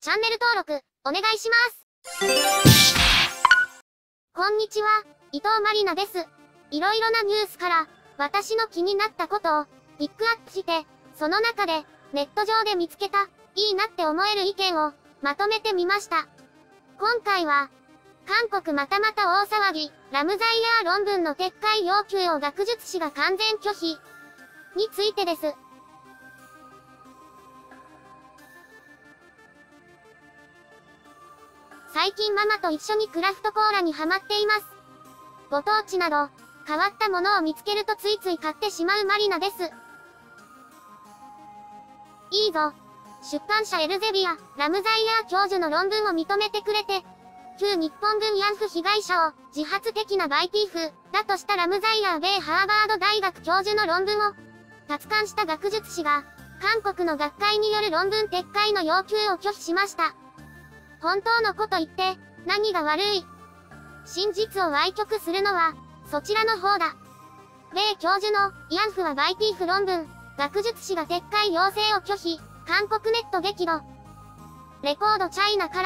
チャンネル登録、お願いします。こんにちは、伊藤まりなです。いろいろなニュースから、私の気になったことを、ピックアップして、その中で、ネット上で見つけた、いいなって思える意見を、まとめてみました。今回は、韓国またまた大騒ぎ、ラムザイヤー論文の撤回要求を学術誌が完全拒否、についてです。最近ママと一緒にクラフトコーラにハマっています。ご当地など、変わったものを見つけるとついつい買ってしまうマリナです。いいぞ。出版社エルゼビア、ラムザイヤー教授の論文を認めてくれて、旧日本軍慰安婦被害者を自発的なバイティーフだとしたラムザイヤー米ハーバード大学教授の論文を、奪還した学術誌が、韓国の学会による論文撤回の要求を拒否しました。本当のこと言って、何が悪い？真実を歪曲するのは、そちらの方だ。米教授の、慰安婦はバイティーフ論文、学術誌が撤回要請を拒否、韓国ネット激怒。レコードチャイナから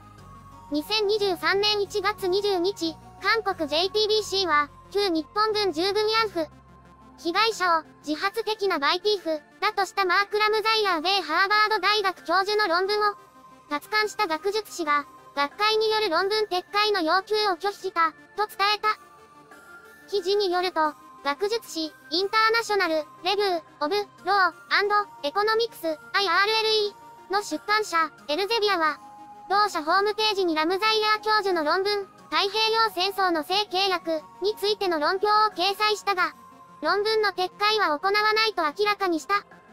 。2023年1月20日、韓国 JTBC は、旧日本軍従軍慰安婦。被害者を、自発的なバイティーフ、だとしたマーク・ラムザイヤー米ハーバード大学教授の論文を、奪還した学術誌が、学会による論文撤回の要求を拒否した、と伝えた。記事によると、学術誌、インターナショナル、レビュー、オブ、ロー、エコノミクス、IRLE の出版社、エルゼビアは、同社ホームページにラムザイヤー教授の論文、太平洋戦争の性契約についての論評を掲載したが、論文の撤回は行わないと明らかにした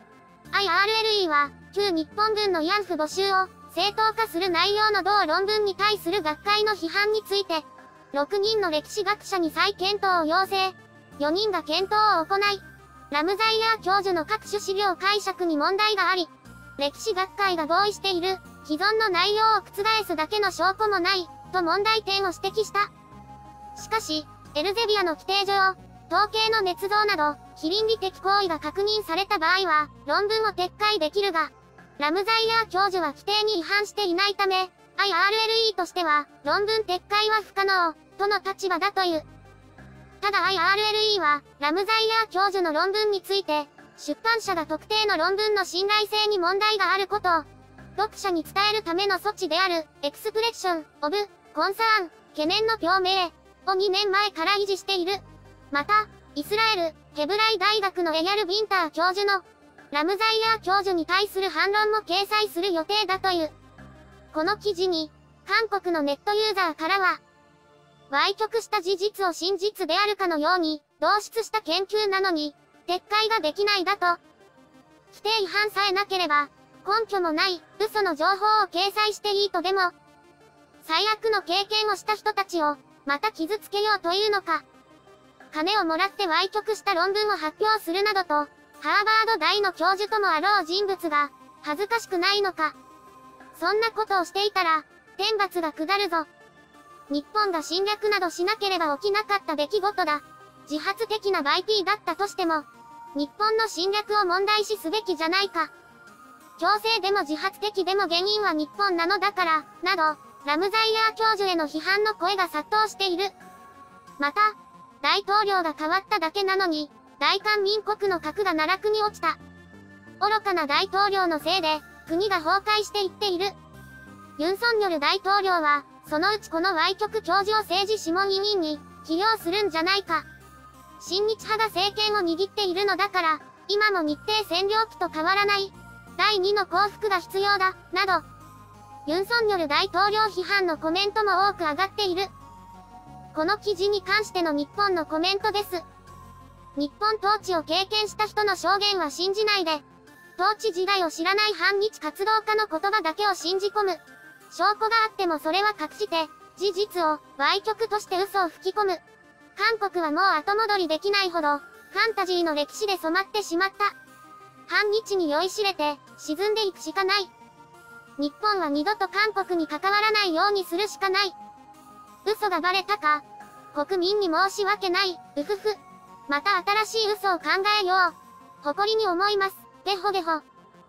。IRLE は、旧日本軍の慰安婦募集を正当化する内容の同論文に対する学会の批判について、6人の歴史学者に再検討を要請。4人が検討を行い、ラムザイヤー教授の各種資料解釈に問題があり、歴史学会が合意している既存の内容を覆すだけの証拠もない、と問題点を指摘した。しかし、エルゼビアの規定上、統計の捏造など、非倫理的行為が確認された場合は、論文を撤回できるが、ラムザイヤー教授は規定に違反していないため、IRLE としては、論文撤回は不可能、との立場だという。ただ IRLE は、ラムザイヤー教授の論文について、出版社が特定の論文の信頼性に問題があることを、読者に伝えるための措置である、エクスプレッション、オブ、コンサーン、懸念の表明、を2年前から維持している。また、イスラエル、ヘブライ大学のエヤル・ビンター教授の、ラムザイヤー教授に対する反論も掲載する予定だという。この記事に、韓国のネットユーザーからは、歪曲した事実を真実であるかのように、導出した研究なのに、撤回ができないだと。規定違反さえなければ、根拠もない、嘘の情報を掲載していいとでも、最悪の経験をした人たちを、また傷つけようというのか。金をもらって歪曲した論文を発表するなどと、ハーバード大の教授ともあろう人物が、恥ずかしくないのか。そんなことをしていたら、天罰が下るぞ。日本が侵略などしなければ起きなかった出来事だ。自発的なバイティーだったとしても、日本の侵略を問題視すべきじゃないか。強制でも自発的でも原因は日本なのだから、など、ラムザイヤー教授への批判の声が殺到している。また、大統領が変わっただけなのに、大韓民国の核が奈落に落ちた。愚かな大統領のせいで、国が崩壊していっている。ユン・ソンニョル大統領は、そのうちこの歪曲教授を政治諮問委員に起用するんじゃないか。親日派が政権を握っているのだから、今も日程占領期と変わらない。第2の降伏が必要だ、など。ユン・ソンニョル大統領批判のコメントも多く上がっている。この記事に関しての日本のコメントです。日本統治を経験した人の証言は信じないで、統治時代を知らない反日活動家の言葉だけを信じ込む。証拠があってもそれは隠して、事実を歪曲として嘘を吹き込む。韓国はもう後戻りできないほど、ファンタジーの歴史で染まってしまった。反日に酔いしれて、沈んでいくしかない。日本は二度と韓国に関わらないようにするしかない。嘘がバレたか。国民に申し訳ない、うふふ。また新しい嘘を考えよう。誇りに思います、ゲホゲホ。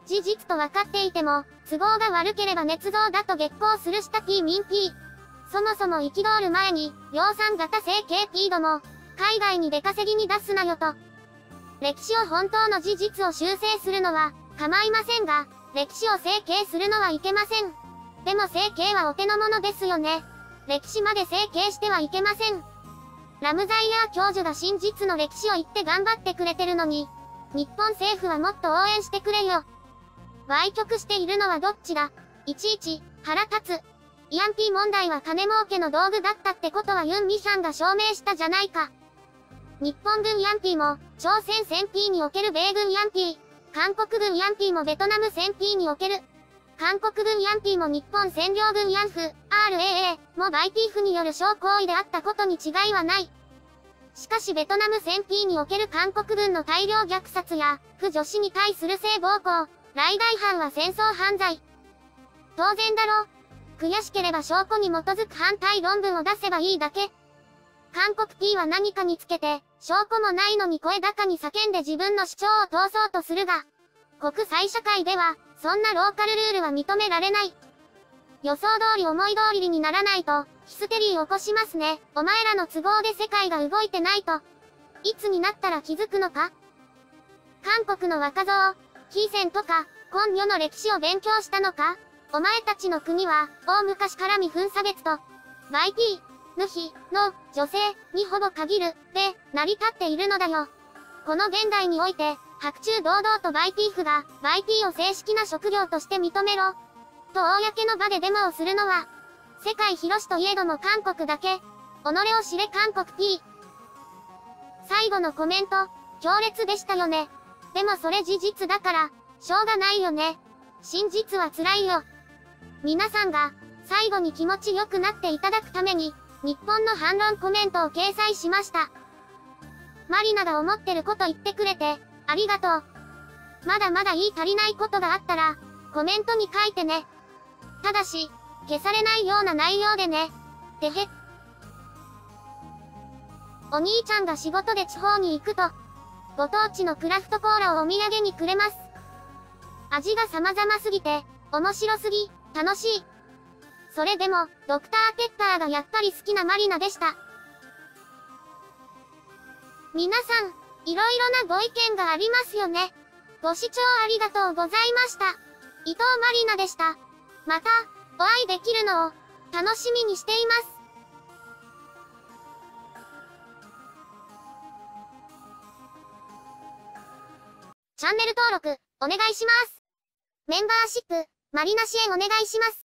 事実と分かっていても、都合が悪ければ捏造だと激高するした P 民 P。そもそも憤る前に、量産型整形 P ども、海外に出稼ぎに出すなよと。歴史を本当の事実を修正するのは、構いませんが、歴史を整形するのはいけません。でも整形はお手の物ですよね。歴史まで整形してはいけません。ラムザイヤー教授が真実の歴史を言って頑張ってくれてるのに、日本政府はもっと応援してくれよ。歪曲しているのはどっちだ。いちいち、腹立つ。慰安婦問題は金儲けの道具だったってことはユン・ミヒャンが証明したじゃないか。日本軍慰安婦も、朝鮮戦費における米軍慰安婦、韓国軍慰安婦もベトナム戦費における、韓国軍慰安婦も日本占領軍慰安婦、RAA もバイピーフによる小行為であったことに違いはない。しかしベトナム戦費における韓国軍の大量虐殺や、婦女子に対する性暴行、来大犯は戦争犯罪。当然だろ。悔しければ証拠に基づく反対論文を出せばいいだけ。韓国 P は何かにつけて、証拠もないのに声高に叫んで自分の主張を通そうとするが、国際社会では、そんなローカルルールは認められない。予想通り思い通りにならないと、ヒステリー起こしますね。お前らの都合で世界が動いてないと。いつになったら気づくのか？韓国の若造、キーセンとか、今世の歴史を勉強したのか？お前たちの国は、大昔から未婚差別と、バイピー、ヌヒ、の、女性、にほぼ限る、で、成り立っているのだよ。この現代において、白昼堂々とバイピーフが、バイピーを正式な職業として認めろ。と公の場でデモをするのは、世界広しといえども韓国だけ。己を知れ韓国 P。最後のコメント、強烈でしたよね。でもそれ事実だから、しょうがないよね。真実は辛いよ。皆さんが、最後に気持ちよくなっていただくために、日本の反論コメントを掲載しました。マリナが思ってること言ってくれて、ありがとう。まだまだ言い足りないことがあったら、コメントに書いてね。ただし、消されないような内容でね。てへ。お兄ちゃんが仕事で地方に行くと、ご当地のクラフトコーラをお土産にくれます。味が様々すぎて、面白すぎ、楽しい。それでも、ドクターペッパーがやっぱり好きなマリナでした。皆さん、いろいろなご意見がありますよね。ご視聴ありがとうございました。伊藤マリナでした。また、お会いできるのを、楽しみにしています。チャンネル登録、お願いします。メンバーシップ、マリナ支援お願いします。